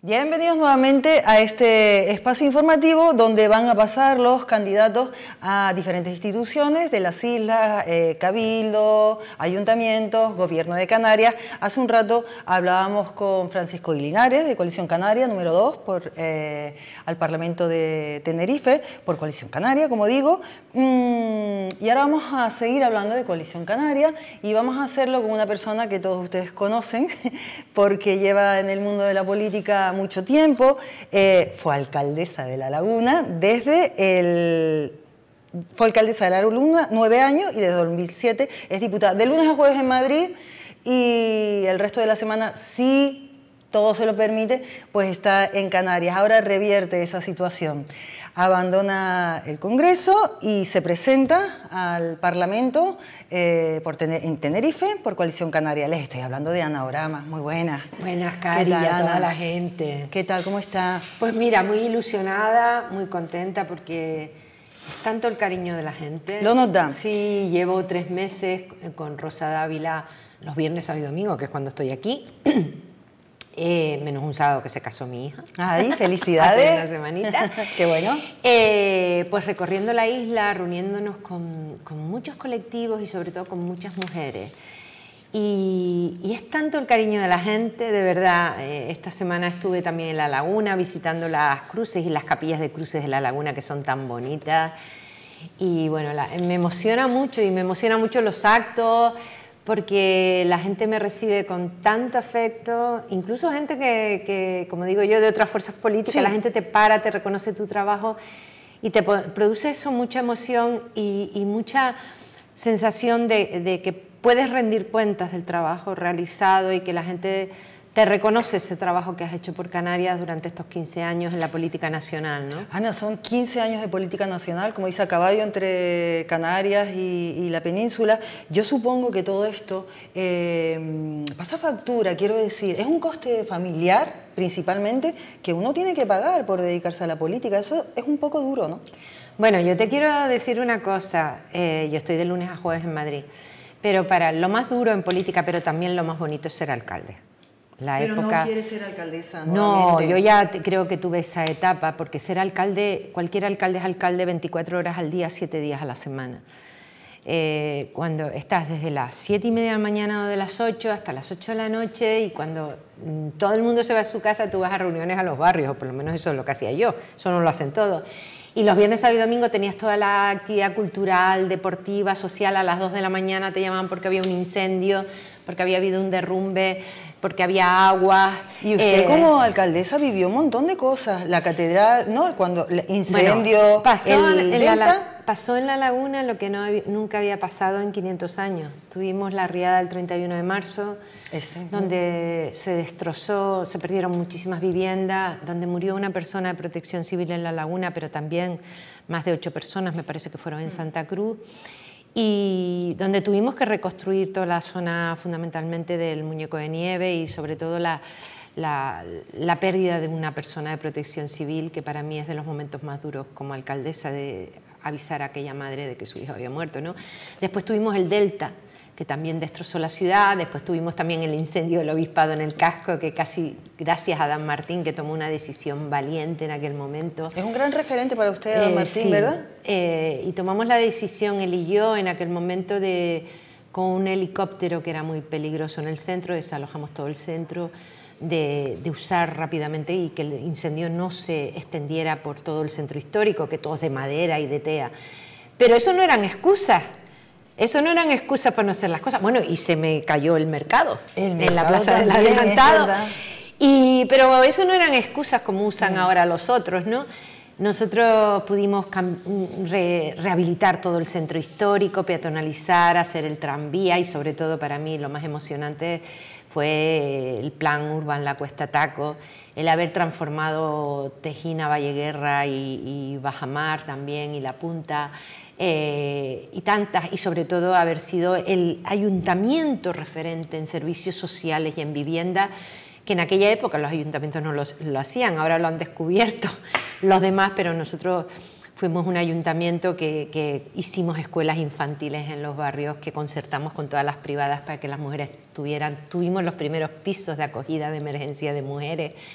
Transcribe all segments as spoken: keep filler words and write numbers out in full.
Bienvenidos nuevamente a este espacio informativo donde van a pasar los candidatos a diferentes instituciones de las islas, eh, Cabildo, ayuntamientos, Gobierno de Canarias. Hace un rato hablábamos con Francisco Linares de Coalición Canaria, número dos, por, eh, al Parlamento de Tenerife, por Coalición Canaria, como digo. Mm, y ahora vamos a seguir hablando de Coalición Canaria y vamos a hacerlo con una persona que todos ustedes conocen porque lleva en el mundo de la política mucho tiempo, eh, fue alcaldesa de La Laguna desde el... Fue alcaldesa de La Laguna nueve años y desde dos mil siete es diputada de lunes a jueves en Madrid y el resto de la semana, si todo se lo permite, pues está en Canarias. Ahora revierte esa situación. Abandona el Congreso y se presenta al Parlamento eh, por tener, en Tenerife por Coalición Canaria. Les estoy hablando de Ana Oramas. Muy buenas. Buenas, Cari, a toda la gente. ¿Qué tal? ¿Cómo está? Pues mira, muy ilusionada, muy contenta porque es tanto el cariño de la gente. ¿Lo nota? Sí, llevo tres meses con Rosa Dávila los viernes, sábado y domingo, que es cuando estoy aquí. Eh, menos un sábado que se casó mi hija. Ay, felicidades. Hace una semanita. Qué bueno. Eh, pues recorriendo la isla, reuniéndonos con, con muchos colectivos y sobre todo con muchas mujeres. Y, y es tanto el cariño de la gente, de verdad. Eh, esta semana estuve también en La Laguna visitando las cruces y las capillas de cruces de La Laguna que son tan bonitas. Y bueno, la, me emociona mucho y me emociona mucho los actos, porque la gente me recibe con tanto afecto, incluso gente que, que como digo yo, de otras fuerzas políticas, sí. La gente te para, te reconoce tu trabajo y te produce eso mucha emoción y, y mucha sensación de, de que puedes rendir cuentas del trabajo realizado y que la gente te reconoce ese trabajo que has hecho por Canarias durante estos quince años en la política nacional, ¿no? Ana, son quince años de política nacional, como dice, a caballo entre Canarias y, y la península. Yo supongo que todo esto eh, pasa factura, quiero decir, es un coste familiar, principalmente, que uno tiene que pagar por dedicarse a la política. Eso es un poco duro, ¿no? Bueno, yo te quiero decir una cosa. Eh, yo estoy de lunes a jueves en Madrid, pero para lo más duro en política, pero también lo más bonito es ser alcalde. La Pero época... no quiere ser alcaldesa nuevamente. No, yo ya te, creo que tuve esa etapa, porque ser alcalde, cualquier alcalde es alcalde veinticuatro horas al día, siete días a la semana. Eh, cuando estás desde las siete y media de la mañana o de las ocho hasta las ocho de la noche y cuando mm, todo el mundo se va a su casa, tú vas a reuniones a los barrios, o por lo menos eso es lo que hacía yo, eso no lo hacen todos. Y los viernes, sábado y domingo tenías toda la actividad cultural, deportiva, social. A las dos de la mañana te llamaban porque había un incendio, porque había habido un derrumbe, porque había agua. Y usted eh, como alcaldesa vivió un montón de cosas. La catedral, ¿no? Cuando el incendio, bueno, pasó, el en delta. la, pasó en La Laguna lo que no, nunca había pasado en quinientos años. Tuvimos la riada del treinta y uno de marzo, Ese. donde se destrozó, se perdieron muchísimas viviendas, donde murió una persona de Protección Civil en La Laguna, pero también más de ocho personas, me parece que fueron en Santa Cruz. Y donde tuvimos que reconstruir toda la zona fundamentalmente del Muñeco de Nieve y sobre todo la, la, la pérdida de una persona de Protección Civil, que para mí es de los momentos más duros como alcaldesa, de avisar a aquella madre de que su hijo había muerto, ¿no? Después tuvimos el Delta, que también destrozó la ciudad. Después tuvimos también el incendio del Obispado en el casco, que casi gracias a Adán Martín, que tomó una decisión valiente en aquel momento. Es un gran referente para usted, Adán eh, Martín, sí. ¿verdad? Eh, y tomamos la decisión, él y yo, en aquel momento, de, con un helicóptero que era muy peligroso en el centro, desalojamos todo el centro, de, de usar rápidamente y que el incendio no se extendiera por todo el centro histórico, que todo es de madera y de tea. Pero eso no eran excusas. Eso no eran excusas para no hacer las cosas. Bueno, y se me cayó el mercado, el mercado en la Plaza del Adelantado. Y, pero eso no eran excusas como usan mm. ahora los otros, ¿no? Nosotros pudimos re rehabilitar todo el centro histórico, peatonalizar, hacer el tranvía y sobre todo para mí lo más emocionante fue el plan Urban La Cuesta Taco, el haber transformado Tejina, Valleguerra y, y Bajamar también y La Punta. Eh, y tantas, y sobre todo haber sido el ayuntamiento referente en servicios sociales y en vivienda, que en aquella época los ayuntamientos no los, lo hacían, ahora lo han descubierto los demás, pero nosotros fuimos un ayuntamiento que, que hicimos escuelas infantiles en los barrios, que concertamos con todas las privadas para que las mujeres tuvieran, tuvimos los primeros pisos de acogida de emergencia de mujeres,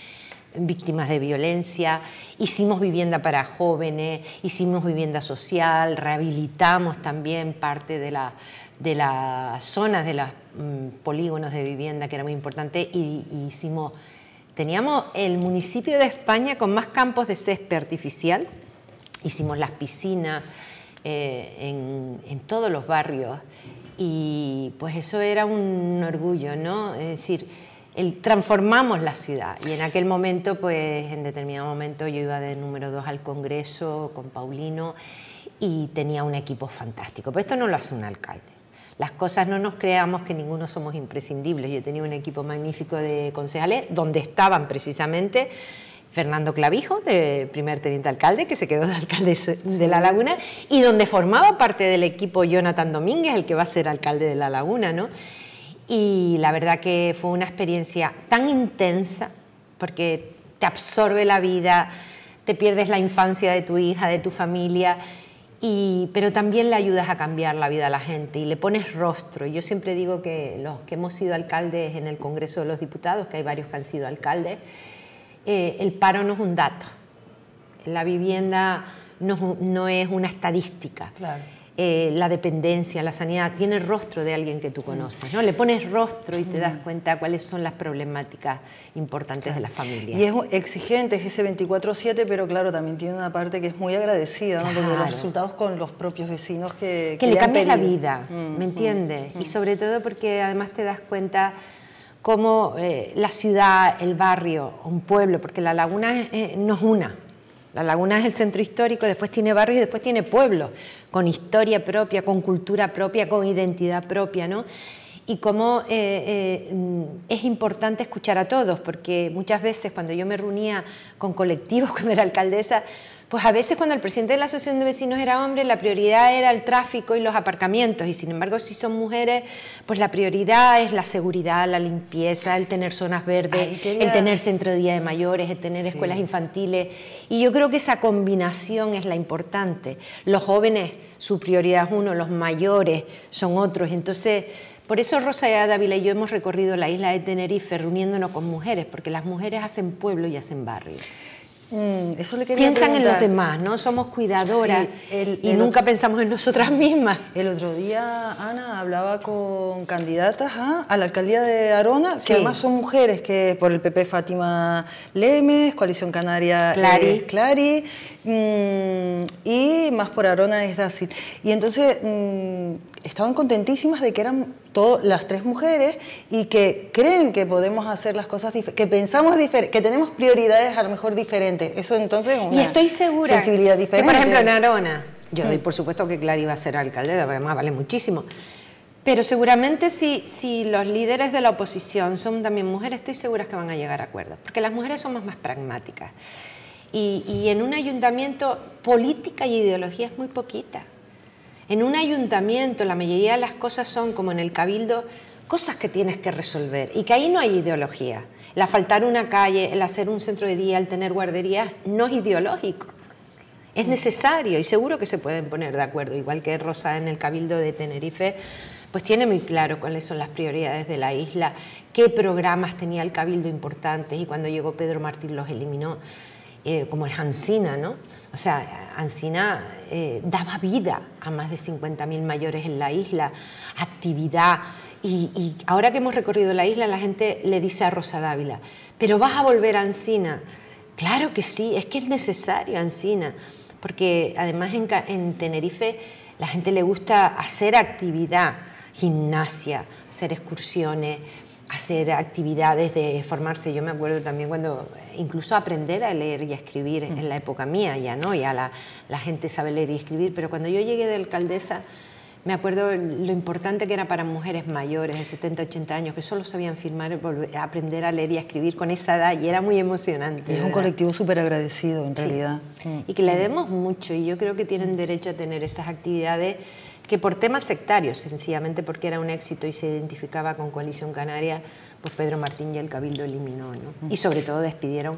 víctimas de violencia, hicimos vivienda para jóvenes, hicimos vivienda social, rehabilitamos también parte de, la, de las zonas, de los mmm, polígonos de vivienda, que era muy importante, y, y hicimos, teníamos el municipio de España con más campos de césped artificial, hicimos las piscinas eh, en, en todos los barrios, y pues eso era un orgullo, ¿no? Es decir, el, transformamos la ciudad, y en aquel momento, pues en determinado momento yo iba de número dos al Congreso con Paulino y tenía un equipo fantástico, pero esto no lo hace un alcalde. Las cosas, no nos creamos que ninguno somos imprescindibles. Yo tenía un equipo magnífico de concejales donde estaban precisamente Fernando Clavijo, de primer teniente alcalde, que se quedó de alcalde de La Laguna, y donde formaba parte del equipo Jonathan Domínguez, el que va a ser alcalde de La Laguna, ¿no? Y la verdad que fue una experiencia tan intensa, porque te absorbe la vida, te pierdes la infancia de tu hija, de tu familia, y, pero también le ayudas a cambiar la vida a la gente y le pones rostro. Yo siempre digo que los que hemos sido alcaldes en el Congreso de los Diputados, que hay varios que han sido alcaldes, eh, el paro no es un dato, la vivienda no, no es una estadística. Claro. Eh, la dependencia, la sanidad, tiene el rostro de alguien que tú conoces, ¿no? Le pones rostro y te das cuenta cuáles son las problemáticas importantes claro. de las familias. Y es exigente, es ese veinticuatro siete, pero claro, también tiene una parte que es muy agradecida, ¿no? Claro. Porque los resultados con los propios vecinos que, que, que le cambias la vida, mm, ¿me entiendes? Mm, y sobre todo porque además te das cuenta cómo eh, la ciudad, el barrio, un pueblo, porque La Laguna eh, no es una. La Laguna es el centro histórico, después tiene barrios y después tiene pueblos, con historia propia, con cultura propia, con identidad propia, ¿no? Y cómo eh, eh, es importante escuchar a todos, porque muchas veces cuando yo me reunía con colectivos, cuando era alcaldesa, pues a veces cuando el presidente de la Asociación de Vecinos era hombre, la prioridad era el tráfico y los aparcamientos, y sin embargo si son mujeres, pues la prioridad es la seguridad, la limpieza, el tener zonas verdes, Ay, quería... el tener centro de día de mayores, el tener sí. escuelas infantiles, y yo creo que esa combinación es la importante. Los jóvenes, su prioridad es uno, los mayores son otros, entonces... Por eso Rosa Dávila y yo hemos recorrido la isla de Tenerife reuniéndonos con mujeres, porque las mujeres hacen pueblo y hacen barrio. Mm, eso le quería Piensan preguntar. en los demás, ¿no? Somos cuidadoras sí, el, y el nunca otro, pensamos en nosotras mismas. El otro día Ana hablaba con candidatas ¿ah? a la alcaldía de Arona, sí. que además son mujeres, que por el P P Fátima Lemes, Coalición Canaria Clari, eh, Clari mmm, y más por Arona es Dácil. Y entonces mmm, estaban contentísimas de que eran todas las tres mujeres y que creen que podemos hacer las cosas diferentes, que pensamos diferente, que tenemos prioridades a lo mejor diferentes. Eso entonces es una y estoy segura sensibilidad diferente. Que, por ejemplo, en Arona, yo doy por supuesto que Clari va a ser alcaldesa, porque además vale muchísimo. Pero seguramente si, si los líderes de la oposición son también mujeres, estoy segura que van a llegar a acuerdos, porque las mujeres somos más pragmáticas. Y, y en un ayuntamiento, política y ideología es muy poquita. En un ayuntamiento la mayoría de las cosas son, como en el cabildo, cosas que tienes que resolver y que ahí no hay ideología. El asfaltar una calle, el hacer un centro de día, el tener guarderías, no es ideológico. Es necesario y seguro que se pueden poner de acuerdo, igual que Rosa en el cabildo de Tenerife, pues tiene muy claro cuáles son las prioridades de la isla, qué programas tenía el cabildo importantes, y cuando llegó Pedro Martín los eliminó. Eh, como es Ancina, ¿no? O sea, Ancina eh, daba vida a más de cincuenta mil mayores en la isla, actividad, y, y ahora que hemos recorrido la isla, la gente le dice a Rosa Dávila, ¿pero vas a volver a Ancina? Claro que sí, es que es necesario Ancina, porque además en, en Tenerife la gente le gusta hacer actividad, gimnasia, hacer excursiones, hacer actividades de formarse. Yo me acuerdo también cuando, incluso aprender a leer y a escribir en la época mía, ya no, ya la, la gente sabe leer y escribir, pero cuando yo llegué de alcaldesa, me acuerdo lo importante que era para mujeres mayores de setenta, ochenta años, que solo sabían firmar, aprender a leer y a escribir con esa edad, y era muy emocionante. Es un colectivo súper agradecido, en sí. realidad. Y que le demos mucho, y yo creo que tienen derecho a tener esas actividades que por temas sectarios, sencillamente porque era un éxito y se identificaba con Coalición Canaria, pues Pedro Martín y el Cabildo eliminó, ¿no? Y sobre todo despidieron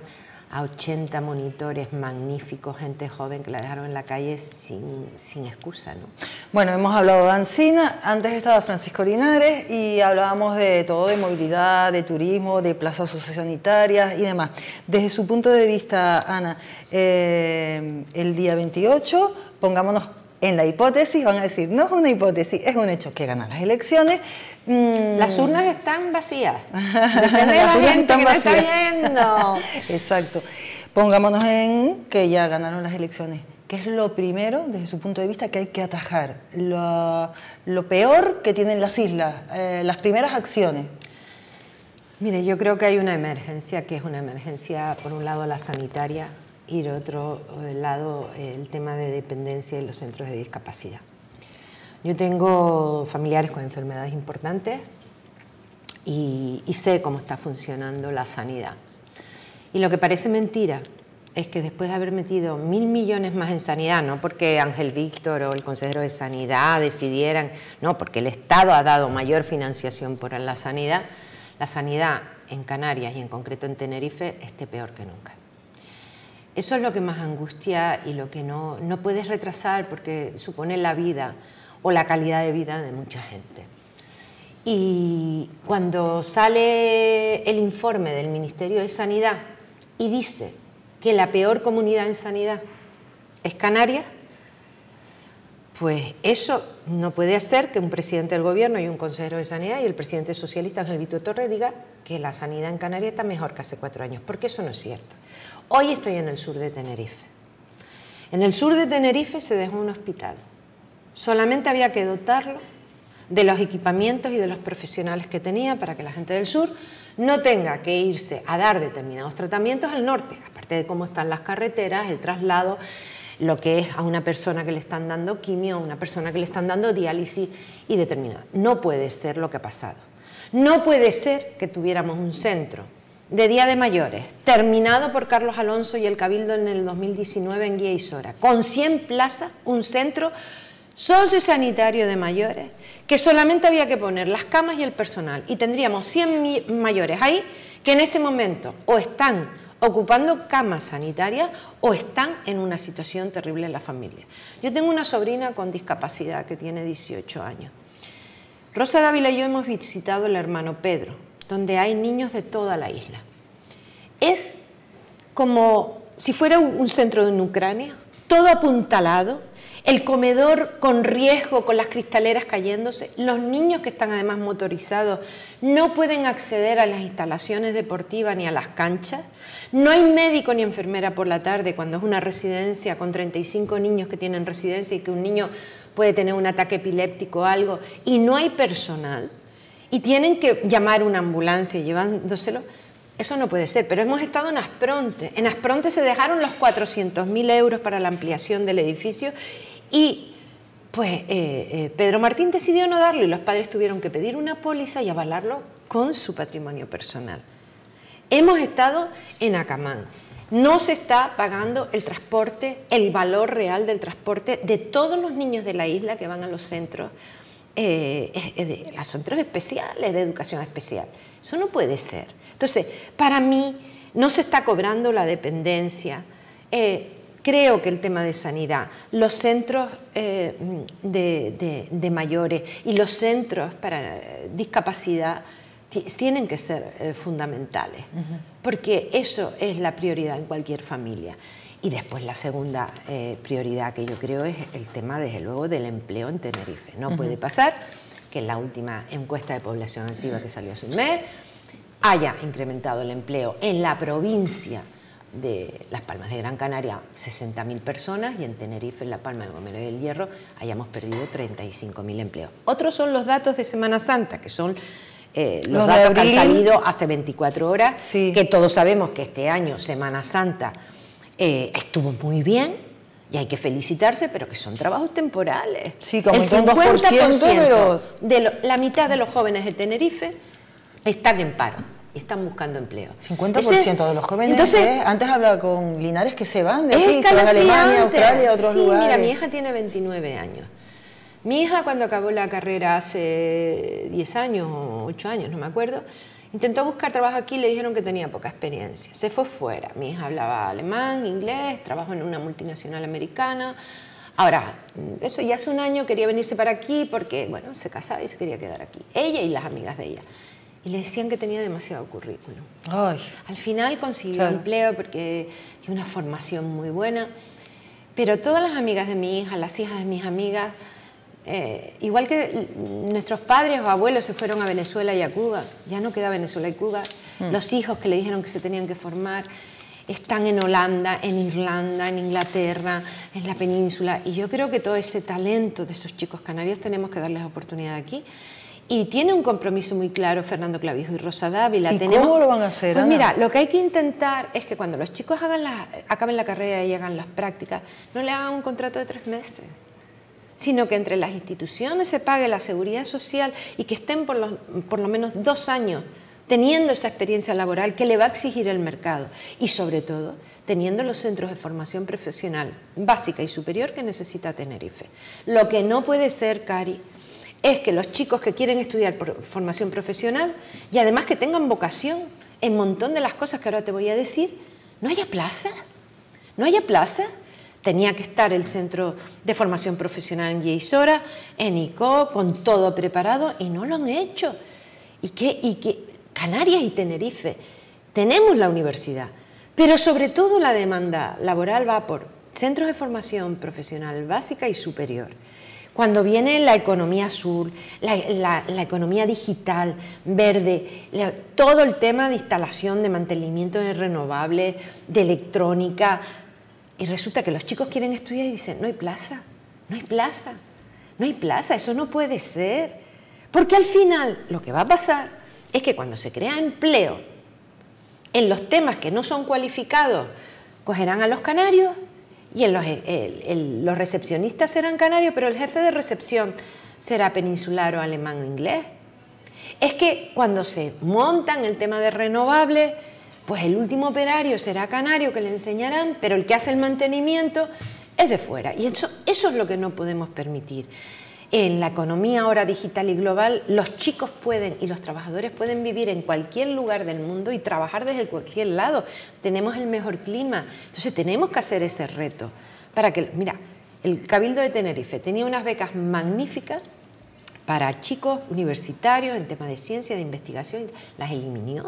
a ochenta monitores magníficos, gente joven que la dejaron en la calle sin, sin excusa, ¿no? Bueno, hemos hablado de Ancina, antes estaba Francisco Linares y hablábamos de todo, de movilidad, de turismo, de plazas sociosanitarias y demás. Desde su punto de vista, Ana, eh, el día veintiocho, pongámonos en la hipótesis, van a decir, no es una hipótesis, es un hecho que ganan las elecciones. Mm. Las urnas están vacías. Depende de la gente que nos está viendo. Exacto. Pongámonos en que ya ganaron las elecciones. ¿Qué es lo primero, desde su punto de vista, que hay que atajar? Lo, lo peor que tienen las islas, eh, las primeras acciones. Mire, yo creo que hay una emergencia, que es una emergencia, por un lado, la sanitaria, y por otro lado, el tema de dependencia y los centros de discapacidad. Yo tengo familiares con enfermedades importantes y, y sé cómo está funcionando la sanidad. Y lo que parece mentira es que después de haber metido mil millones más en sanidad, no porque Ángel Víctor o el consejero de Sanidad decidieran, no, porque el Estado ha dado mayor financiación por la sanidad, la sanidad en Canarias y en concreto en Tenerife esté peor que nunca. Eso es lo que más angustia y lo que no, no puedes retrasar porque supone la vida o la calidad de vida de mucha gente. Y cuando sale el informe del Ministerio de Sanidad y dice que la peor comunidad en sanidad es Canarias, pues eso no puede hacer que un presidente del gobierno y un consejero de sanidad y el presidente socialista Ángel Víctor Torres diga que la sanidad en Canarias está mejor que hace cuatro años, porque eso no es cierto. Hoy estoy en el sur de Tenerife. En el sur de Tenerife se dejó un hospital. Solamente había que dotarlo de los equipamientos y de los profesionales que tenía para que la gente del sur no tenga que irse a dar determinados tratamientos al norte, aparte de cómo están las carreteras, el traslado, lo que es a una persona que le están dando quimio, a una persona que le están dando diálisis y determinada. No puede ser lo que ha pasado. No puede ser que tuviéramos un centro de Día de Mayores, terminado por Carlos Alonso y el Cabildo en el dos mil diecinueve en Guía y Sora, con cien plazas, un centro sociosanitario de mayores, que solamente había que poner las camas y el personal, y tendríamos cien mayores ahí que en este momento o están ocupando camas sanitarias o están en una situación terrible en la familia. Yo tengo una sobrina con discapacidad que tiene dieciocho años. Rosa Dávila y yo hemos visitado el Hermano Pedro, donde hay niños de toda la isla. Es como si fuera un centro en Ucrania, todo apuntalado, el comedor con riesgo, con las cristaleras cayéndose, los niños que están además motorizados no pueden acceder a las instalaciones deportivas ni a las canchas, no hay médico ni enfermera por la tarde cuando es una residencia con treinta y cinco niños que tienen residencia y que un niño puede tener un ataque epiléptico o algo, y no hay personal, y tienen que llamar una ambulancia llevándoselo. Eso no puede ser, pero hemos estado en Aspronthe. En Aspronthe se dejaron los cuatrocientos mil euros para la ampliación del edificio y pues eh, eh, Pedro Martín decidió no darlo y los padres tuvieron que pedir una póliza y avalarlo con su patrimonio personal. Hemos estado en Acamán. No se está pagando el transporte, el valor real del transporte de todos los niños de la isla que van a los centros, eh, eh, de, los centros especiales de educación especial. Eso no puede ser. Entonces, para mí, no se está cobrando la dependencia. Eh, creo que el tema de sanidad, los centros eh, de, de, de mayores y los centros para discapacidad tienen que ser eh, fundamentales, uh-huh. porque eso es la prioridad en cualquier familia. Y después la segunda eh, prioridad que yo creo es el tema, desde luego, del empleo en Tenerife. No uh-huh. puede pasar que en la última encuesta de población activa que salió hace un mes haya incrementado el empleo en la provincia de Las Palmas de Gran Canaria sesenta mil personas y en Tenerife, en La Palma, el Gomero y el Hierro, hayamos perdido treinta y cinco mil empleos. Otros son los datos de Semana Santa, que son eh, los, los datos que han salido hace veinticuatro horas, sí. que todos sabemos que este año, Semana Santa, eh, estuvo muy bien y hay que felicitarse, pero que son trabajos temporales. Sí, como el cincuenta por ciento, pero... de lo, la mitad de los jóvenes de Tenerife están en paro y están buscando empleo. cincuenta por ciento Ese, de los jóvenes, entonces, ¿eh? Antes hablaba con Linares que se van de aquí, se van a Alemania, Australia, a otros sí, lugares. Mira, mi hija tiene veintinueve años. Mi hija cuando acabó la carrera hace diez años o ocho años, no me acuerdo, Intentó buscar trabajo aquí y le dijeron que tenía poca experiencia. Se fue fuera. Mi hija hablaba alemán, inglés, trabajó en una multinacional americana. Ahora, eso ya hace un año quería venirse para aquí porque, bueno, se casaba y se quería quedar aquí. Ella y las amigas de ella. Y le decían que tenía demasiado currículum. Ay, Al final consiguió claro. empleo porque tiene una formación muy buena. Pero todas las amigas de mi hija, las hijas de mis amigas, eh, igual que nuestros padres o abuelos se fueron a Venezuela y a Cuba, ya no queda Venezuela y Cuba. Mm. Los hijos que le dijeron que se tenían que formar están en Holanda, en Irlanda, en Inglaterra, en la península. Y yo creo que todo ese talento de esos chicos canarios tenemos que darles oportunidad aquí. Y tiene un compromiso muy claro Fernando Clavijo y Rosa Dávila. ¿Y tenemos... cómo lo van a hacer, Pues Ana? mira, lo que hay que intentar es que cuando los chicos hagan la, acaben la carrera y hagan las prácticas, no le hagan un contrato de tres meses, sino que entre las instituciones se pague la seguridad social y que estén por, los, por lo menos dos años teniendo esa experiencia laboral que le va a exigir el mercado y sobre todo teniendo los centros de formación profesional básica y superior que necesita Tenerife. Lo que no puede ser, Cari, es que los chicos que quieren estudiar por formación profesional y además que tengan vocación en un montón de las cosas que ahora te voy a decir, no haya plaza, no haya plaza. Tenía que estar el centro de formación profesional en Yeisora, en I C O, con todo preparado y no lo han hecho. Y que, y que Canarias y Tenerife tenemos la universidad, pero sobre todo la demanda laboral va por centros de formación profesional básica y superior. Cuando viene la economía azul, la, la, la economía digital, verde, la, todo el tema de instalación, de mantenimiento de renovables, de electrónica, y resulta que los chicos quieren estudiar y dicen, no hay plaza, no hay plaza, no hay plaza, eso no puede ser. Porque al final lo que va a pasar es que cuando se crea empleo en los temas que no son cualificados, cogerán a los canarios, y en los, el, el, los recepcionistas serán canarios, pero el jefe de recepción será peninsular o alemán o inglés. Es que cuando se montan el tema de renovables, pues el último operario será canario que le enseñarán, pero el que hace el mantenimiento es de fuera. Y eso, eso es lo que no podemos permitir. En la economía ahora digital y global, los chicos pueden y los trabajadores pueden vivir en cualquier lugar del mundo y trabajar desde cualquier lado. Tenemos el mejor clima. Entonces tenemos que hacer ese reto. Para que, mira, el Cabildo de Tenerife tenía unas becas magníficas para chicos universitarios en temas de ciencia, de investigación. Las eliminó.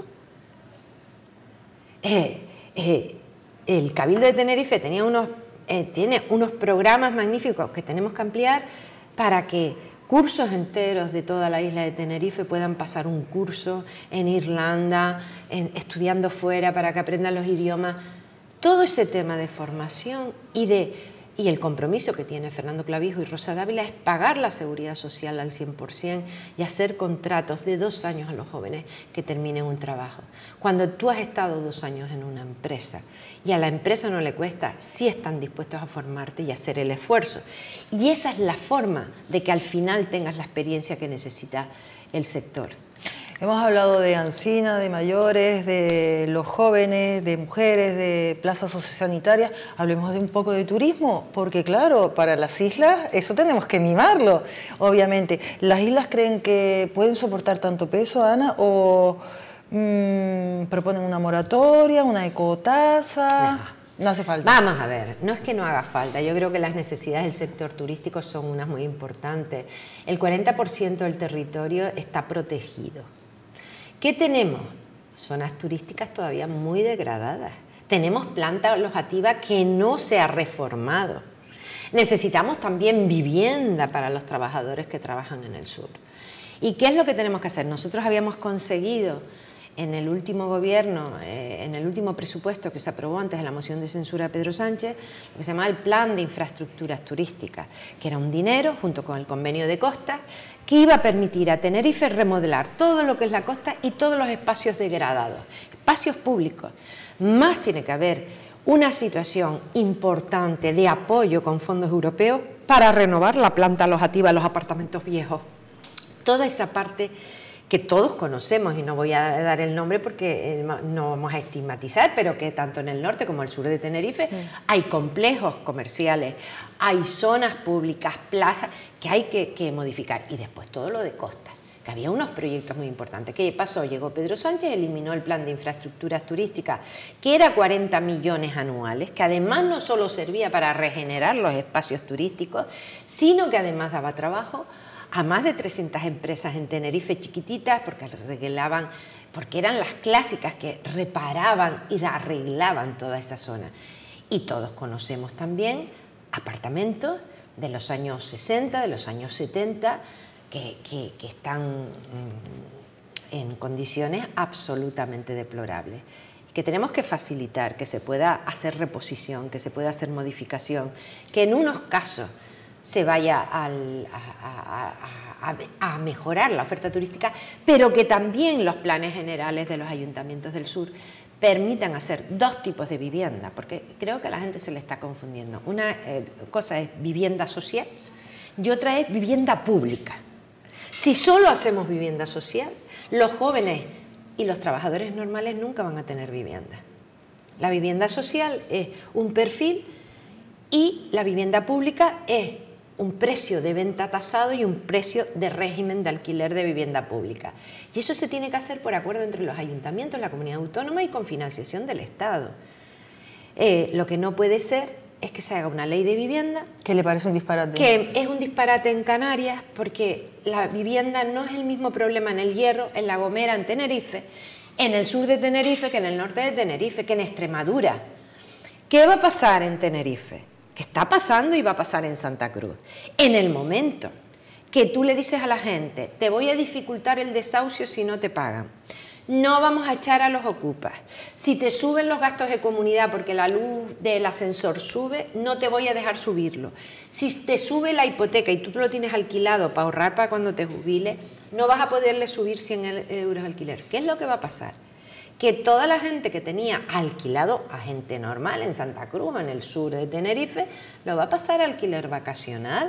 Eh, eh, el Cabildo de Tenerife tenía unos, eh, tiene unos programas magníficos que tenemos que ampliar para que cursos enteros de toda la isla de Tenerife puedan pasar un curso en Irlanda, en, estudiando fuera para que aprendan los idiomas. Todo ese tema de formación y, de, y el compromiso que tiene Fernando Clavijo y Rosa Dávila es pagar la seguridad social al cien por cien y hacer contratos de dos años a los jóvenes que terminen un trabajo. Cuando tú has estado dos años en una empresa y a la empresa no le cuesta, sí están dispuestos a formarte y a hacer el esfuerzo. Y esa es la forma de que al final tengas la experiencia que necesita el sector. Hemos hablado de Ancina, de mayores, de los jóvenes, de mujeres, de plazas sociosanitarias. Hablemos de un poco de turismo, porque claro, para las islas eso tenemos que mimarlo, obviamente. ¿Las islas creen que pueden soportar tanto peso, Ana, o mmm, proponen una moratoria, una ecotasa? No. No hace falta. Vamos a ver, no es que no haga falta, yo creo que las necesidades del sector turístico son unas muy importantes. El cuarenta por ciento del territorio está protegido. ¿Qué tenemos? Zonas turísticas todavía muy degradadas. Tenemos planta alojativa que no se ha reformado. Necesitamos también vivienda para los trabajadores que trabajan en el sur. ¿Y qué es lo que tenemos que hacer? Nosotros habíamos conseguido en el último gobierno, eh, en el último presupuesto que se aprobó antes de la moción de censura a Pedro Sánchez, lo que se llamaba el Plan de Infraestructuras Turísticas, que era un dinero, junto con el convenio de costa, que iba a permitir a Tenerife remodelar todo lo que es la costa y todos los espacios degradados, espacios públicos. Más tiene que haber una situación importante de apoyo con fondos europeos para renovar la planta alojativa de los apartamentos viejos. Toda esa parte que todos conocemos, y no voy a dar el nombre porque no vamos a estigmatizar, pero que tanto en el norte como en el sur de Tenerife sí. hay complejos comerciales, hay zonas públicas, plazas, que hay que, que modificar. Y después todo lo de costa, que había unos proyectos muy importantes. ¿Qué pasó? Llegó Pedro Sánchez, eliminó el plan de infraestructuras turísticas, que era cuarenta millones anuales, que además no solo servía para regenerar los espacios turísticos, sino que además daba trabajo a más de trescientas empresas en Tenerife chiquititas, porque arreglaban, porque eran las clásicas que reparaban y arreglaban toda esa zona. Y todos conocemos también apartamentos de los años sesenta, de los años setenta, que, que, que están en condiciones absolutamente deplorables. Que tenemos que facilitar, que se pueda hacer reposición, que se pueda hacer modificación, que en unos casos se vaya al, a, a, a, a mejorar la oferta turística, pero que también los planes generales de los ayuntamientos del sur permitan hacer dos tipos de vivienda, porque creo que a la gente se le está confundiendo. Una eh, cosa es vivienda social y otra es vivienda pública. Si solo hacemos vivienda social, los jóvenes y los trabajadores normales nunca van a tener vivienda. La vivienda social es un perfil y la vivienda pública es un precio de venta tasado y un precio de régimen de alquiler de vivienda pública. Y eso se tiene que hacer por acuerdo entre los ayuntamientos, la comunidad autónoma y con financiación del Estado. Eh, lo que no puede ser es que se haga una ley de vivienda... ¿Qué le parece un disparate? Que es un disparate en Canarias, porque la vivienda no es el mismo problema en El Hierro, en La Gomera, en Tenerife, en el sur de Tenerife, que en el norte de Tenerife, que en Extremadura. ¿Qué va a pasar en Tenerife? Que está pasando y va a pasar en Santa Cruz. En el momento que tú le dices a la gente, te voy a dificultar el desahucio si no te pagan, no vamos a echar a los ocupas, si te suben los gastos de comunidad porque la luz del ascensor sube, no te voy a dejar subirlo, si te sube la hipoteca y tú lo tienes alquilado para ahorrar para cuando te jubiles, no vas a poderle subir cien euros de alquiler. ¿Qué es lo que va a pasar? Que toda la gente que tenía alquilado a gente normal en Santa Cruz, en el sur de Tenerife, lo va a pasar a alquiler vacacional.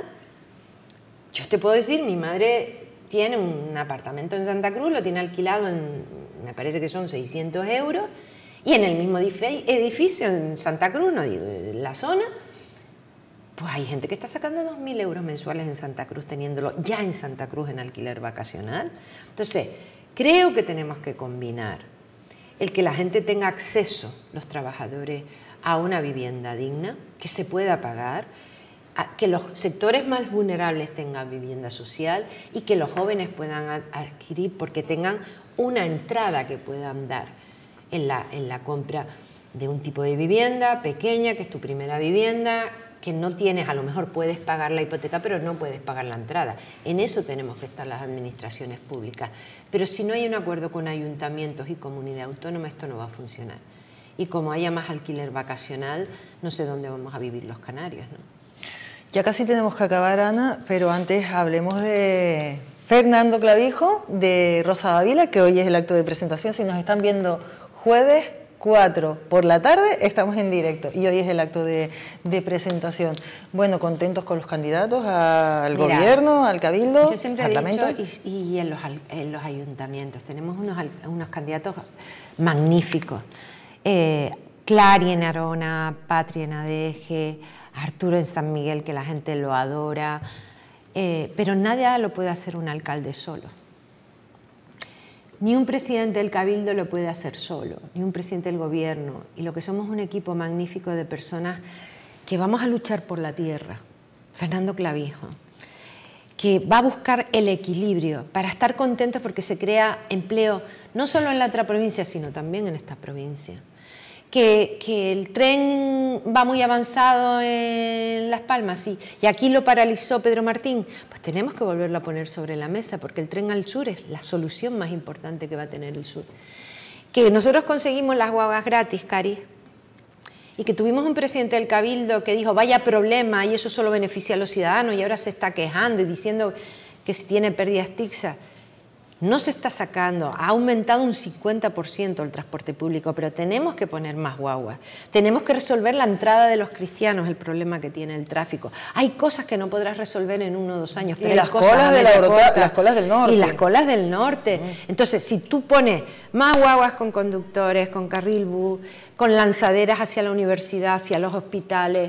Yo te puedo decir, mi madre tiene un apartamento en Santa Cruz, lo tiene alquilado en, me parece que son seiscientos euros, y en el mismo edificio, en Santa Cruz, no digo, en la zona, pues hay gente que está sacando dos mil euros mensuales en Santa Cruz, teniéndolo ya en Santa Cruz en alquiler vacacional. Entonces, creo que tenemos que combinar el que la gente tenga acceso, los trabajadores, a una vivienda digna, que se pueda pagar, que los sectores más vulnerables tengan vivienda social y que los jóvenes puedan adquirir porque tengan una entrada que puedan dar en la, en la compra de un tipo de vivienda pequeña, que es tu primera vivienda, que no tienes, a lo mejor puedes pagar la hipoteca, pero no puedes pagar la entrada. En eso tenemos que estar las administraciones públicas. Pero si no hay un acuerdo con ayuntamientos y comunidad autónoma, esto no va a funcionar. Y como haya más alquiler vacacional, no sé dónde vamos a vivir los canarios, ¿no? Ya casi tenemos que acabar, Ana, pero antes hablemos de Fernando Clavijo, de Rosa Dávila, que hoy es el acto de presentación. Si nos están viendo jueves cuatro por la tarde, estamos en directo y hoy es el acto de, de presentación. Bueno, contentos con los candidatos al Mira, gobierno, al cabildo, yo siempre al he parlamento. Dicho, y, y en, los, en los ayuntamientos tenemos unos, unos candidatos magníficos. Eh, Clary en Arona, Patri en Adeje, Arturo en San Miguel, que la gente lo adora, eh, pero nadie lo puede hacer un alcalde solo. Ni un presidente del Cabildo lo puede hacer solo, ni un presidente del gobierno. Y lo que somos un equipo magnífico de personas que vamos a luchar por la tierra. Fernando Clavijo, que va a buscar el equilibrio para estar contentos porque se crea empleo no solo en la otra provincia, sino también en esta provincia. Que, que el tren va muy avanzado en Las Palmas, sí, y aquí lo paralizó Pedro Martín, pues tenemos que volverlo a poner sobre la mesa, porque el tren al sur es la solución más importante que va a tener el sur. Que nosotros conseguimos las guaguas gratis, Cari, y que tuvimos un presidente del Cabildo que dijo, vaya problema, y eso solo beneficia a los ciudadanos, y ahora se está quejando y diciendo que si tiene pérdidas Tixa. No se está sacando, ha aumentado un cincuenta por ciento el transporte público, pero tenemos que poner más guaguas. Tenemos que resolver la entrada de los cristianos, el problema que tiene el tráfico. Hay cosas que no podrás resolver en uno o dos años. Y las colas, de la Europa, las colas del norte. Y las colas del norte. Mm. Entonces, si tú pones más guaguas con conductores, con carril bus, con lanzaderas hacia la universidad, hacia los hospitales,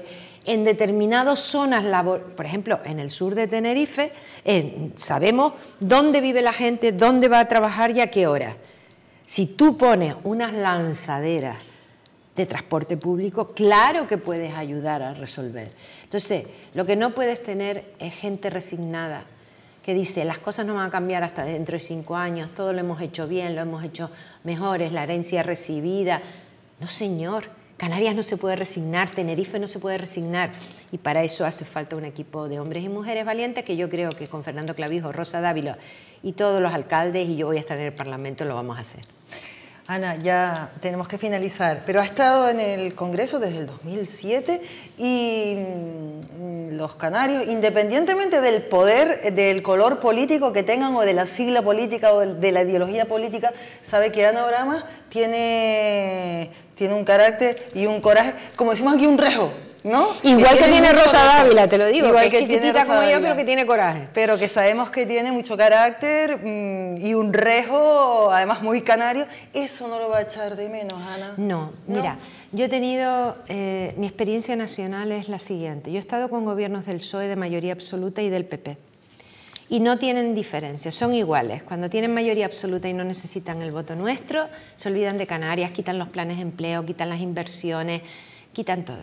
en determinadas zonas laborales, por ejemplo, en el sur de Tenerife, eh, sabemos dónde vive la gente, dónde va a trabajar y a qué hora. Si tú pones unas lanzaderas de transporte público, claro que puedes ayudar a resolver. Entonces, lo que no puedes tener es gente resignada que dice, las cosas no van a cambiar hasta dentro de cinco años, todo lo hemos hecho bien, lo hemos hecho mejor, es la herencia recibida. No, señor. Canarias no se puede resignar, Tenerife no se puede resignar, y para eso hace falta un equipo de hombres y mujeres valientes que yo creo que con Fernando Clavijo, Rosa Dávila y todos los alcaldes, y yo voy a estar en el Parlamento, lo vamos a hacer. Ana, ya tenemos que finalizar, pero ha estado en el Congreso desde el dos mil siete y los canarios, independientemente del poder, del color político que tengan o de la sigla política o de la ideología política, sabe que Ana Oramas tiene, tiene un carácter y un coraje, como decimos aquí, un rejo, ¿no? Igual que, que tiene Rosa Dávila, te lo digo, igual que es chiquitita como yo, pero que tiene coraje. Pero que sabemos que tiene mucho carácter mmm, y un rejo, además muy canario. ¿Eso no lo va a echar de menos, Ana? No, ¿no? Mira, yo he tenido, eh, mi experiencia nacional es la siguiente. Yo he estado con gobiernos del P S O E de mayoría absoluta y del P P. Y no tienen diferencia, son iguales. Cuando tienen mayoría absoluta y no necesitan el voto nuestro, se olvidan de Canarias, quitan los planes de empleo, quitan las inversiones, quitan todo.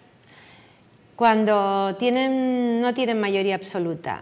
Cuando tienen, no tienen mayoría absoluta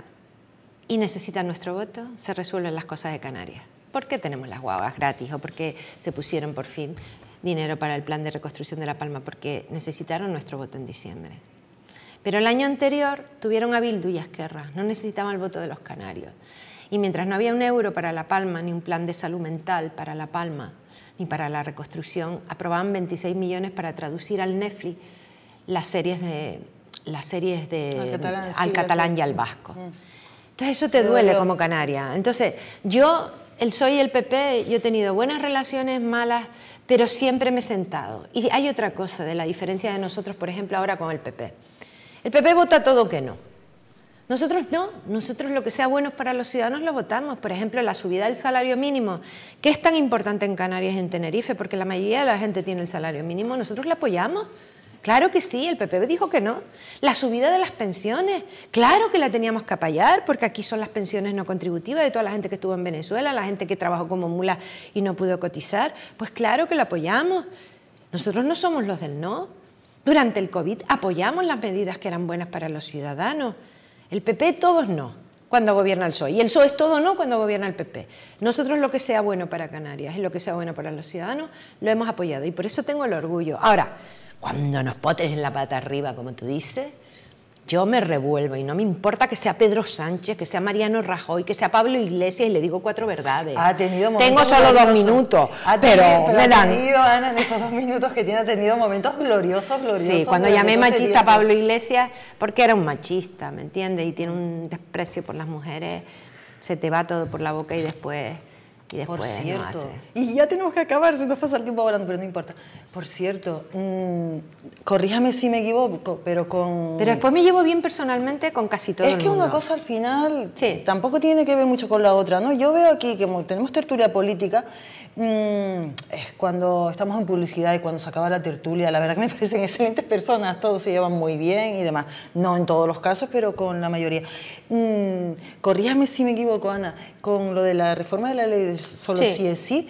y necesitan nuestro voto, se resuelven las cosas de Canarias. ¿Por qué tenemos las guaguas gratis? ¿O por qué se pusieron por fin dinero para el plan de reconstrucción de La Palma? Porque necesitaron nuestro voto en diciembre. Pero el año anterior tuvieron a Bildu y a Esquerra, no necesitaban el voto de los canarios. Y mientras no había un euro para La Palma, ni un plan de salud mental para La Palma, ni para la reconstrucción, aprobaban veintiséis millones para traducir al Netflix las series de... las series de, al catalán, al sí, catalán y al vasco. Mm. Entonces eso te duele como canaria. Entonces yo, el P S O E y el P P, yo he tenido buenas relaciones, malas, pero siempre me he sentado. Y hay otra cosa de la diferencia de nosotros, por ejemplo, ahora con el P P. El P P vota todo que no. Nosotros no, nosotros lo que sea bueno para los ciudadanos lo votamos. Por ejemplo, la subida del salario mínimo, que es tan importante en Canarias y en Tenerife, porque la mayoría de la gente tiene el salario mínimo, nosotros la apoyamos. Claro que sí, el P P dijo que no. La subida de las pensiones, claro que la teníamos que apoyar, porque aquí son las pensiones no contributivas de toda la gente que estuvo en Venezuela, la gente que trabajó como mula y no pudo cotizar. Pues claro que la apoyamos. Nosotros no somos los del no. Durante el COVID apoyamos las medidas que eran buenas para los ciudadanos. El P P todos no, cuando gobierna el P S O E. Y el P S O E es todo no cuando gobierna el P P. Nosotros lo que sea bueno para Canarias y lo que sea bueno para los ciudadanos lo hemos apoyado. Y por eso tengo el orgullo. Ahora, cuando nos poten en la pata arriba, como tú dices, yo me revuelvo y no me importa que sea Pedro Sánchez, que sea Mariano Rajoy, que sea Pablo Iglesias y le digo cuatro verdades. Ha tenido Tengo solo dos minutos, ha pero, tenido, pero me dan. Ha tenido, Ana, en esos dos minutos que tiene, ha tenido momentos gloriosos, gloriosos. Sí, cuando llamé machista a Pablo Iglesias, porque era un machista, ¿me entiendes? Y tiene un desprecio por las mujeres, se te va todo por la boca y después... Y después por cierto, no y ya tenemos que acabar, se nos pasa el tiempo hablando, pero no importa. Por cierto, mmm, corríjame si me equivoco, pero con... Pero después me llevo bien personalmente con casi todo el mundo. Es que una cosa al final sí. tampoco tiene que ver mucho con la otra, ¿no? Yo veo aquí que como tenemos tertulia política, mmm, es cuando estamos en publicidad y cuando se acaba la tertulia, la verdad que me parecen excelentes personas, todos se llevan muy bien y demás. No en todos los casos, pero con la mayoría. Mmm, corríjame si me equivoco, Ana, con lo de la reforma de la ley de solo sí. sí es sí.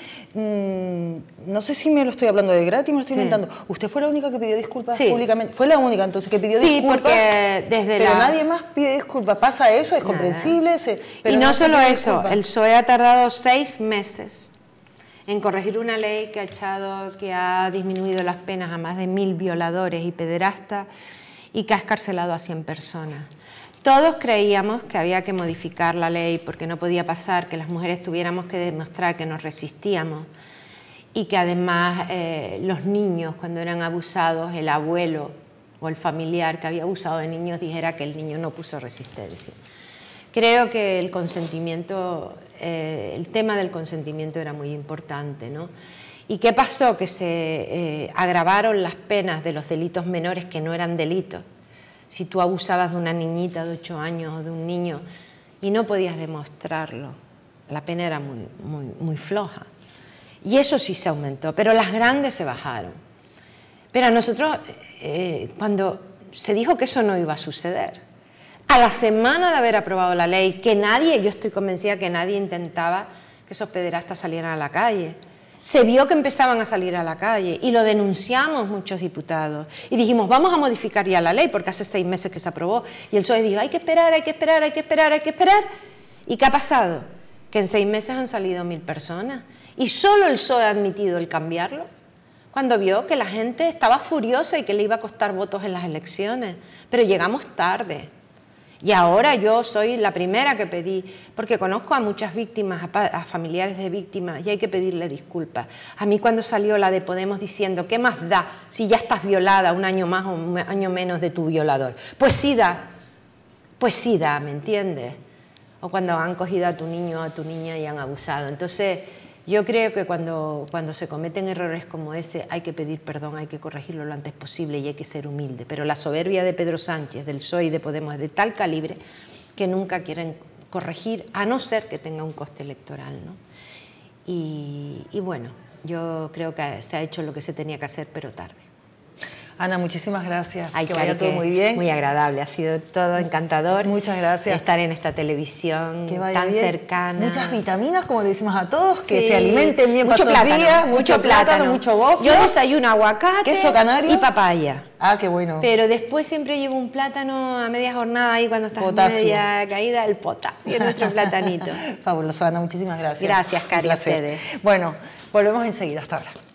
Mm, no sé si me lo estoy hablando de gratis, me lo estoy sí. inventando. ¿Usted fue la única que pidió disculpas sí. públicamente? Fue la única entonces que pidió sí, disculpas. Porque desde pero la... nadie más pide disculpas. Pasa eso, es Nada. comprensible. Se, pero y no, no solo eso, disculpas. El P S O E ha tardado seis meses en corregir una ley que ha echado, que ha disminuido las penas a más de mil violadores y pederastas y que ha escarcelado a cien personas. Todos creíamos que había que modificar la ley porque no podía pasar que las mujeres tuviéramos que demostrar que nos resistíamos y que además eh, los niños, cuando eran abusados, el abuelo o el familiar que había abusado de niños dijera que el niño no puso resistencia. Creo que el consentimiento, eh, el tema del consentimiento era muy importante, ¿no? ¿Y qué pasó? Que se eh, agravaron las penas de los delitos menores que no eran delitos. Si tú abusabas de una niñita de ocho años o de un niño y no podías demostrarlo, la pena era muy, muy, muy floja. Y eso sí se aumentó, pero las grandes se bajaron. Pero a nosotros, eh, cuando se dijo que eso no iba a suceder. A la semana de haber aprobado la ley, que nadie, yo estoy convencida que nadie intentaba que esos pederastas salieran a la calle. Se vio que empezaban a salir a la calle y lo denunciamos muchos diputados. Y dijimos, vamos a modificar ya la ley, porque hace seis meses que se aprobó. Y el P S O E dijo, hay que esperar, hay que esperar, hay que esperar, hay que esperar. ¿Y qué ha pasado? Que en seis meses han salido mil personas. Y solo el P S O E ha admitido el cambiarlo cuando vio que la gente estaba furiosa y que le iba a costar votos en las elecciones. Pero llegamos tarde. Y ahora yo soy la primera que pedí, porque conozco a muchas víctimas, a, a familiares de víctimas, y hay que pedirle disculpas. A mí cuando salió la de Podemos diciendo, ¿qué más da si ya estás violada un año más o un año menos de tu violador? Pues sí da, pues sí da, ¿me entiendes? O cuando han cogido a tu niño o a tu niña y han abusado. Entonces, yo creo que cuando, cuando se cometen errores como ese hay que pedir perdón, hay que corregirlo lo antes posible y hay que ser humilde. Pero la soberbia de Pedro Sánchez, del P S O E y de Podemos es de tal calibre que nunca quieren corregir, a no ser que tenga un coste electoral, ¿no? Y, y bueno, yo creo que se ha hecho lo que se tenía que hacer, pero tarde. Ana, muchísimas gracias. Ay, que claro vaya todo que muy bien. Muy agradable, ha sido todo encantador. Muchas gracias. Estar en esta televisión que vaya tan bien. cercana. Muchas vitaminas, como le decimos a todos, que Sí. se alimenten bien Mucho para estos plátano, días. mucho Mucho plátano, plátano. mucho gofio. Yo desayuno aguacate, queso canario y papaya. Ah, qué bueno. Pero después siempre llevo un plátano a media jornada ahí cuando estás Potasio. media caída, el potasio, nuestro platanito. Fabuloso, Ana, muchísimas gracias. Gracias, Cari, Un a placer. ustedes. Bueno, volvemos enseguida, hasta ahora.